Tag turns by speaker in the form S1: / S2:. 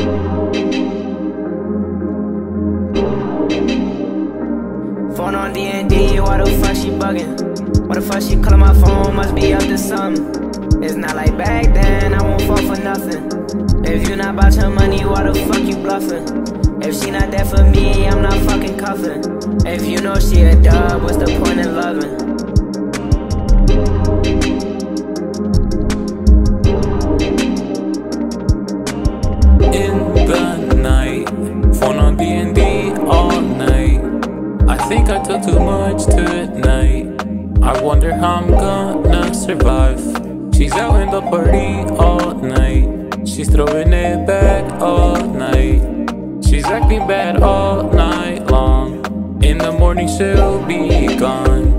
S1: Phone on D&D, why the fuck she bugging? Why the fuck she calling my phone, must be up to something. It's not like back then, I won't fall for nothing. If you not about your money, why the fuck you bluffing? If she not there for me, I'm not fucking cuffing. If you know she a dub, what's the point in loving?
S2: In the night, phone on D&D all night. I think I took too much tonight. I wonder how I'm gonna survive. She's out in the party all night. She's throwing it back all night. She's acting bad all night long. In the morning she'll be gone.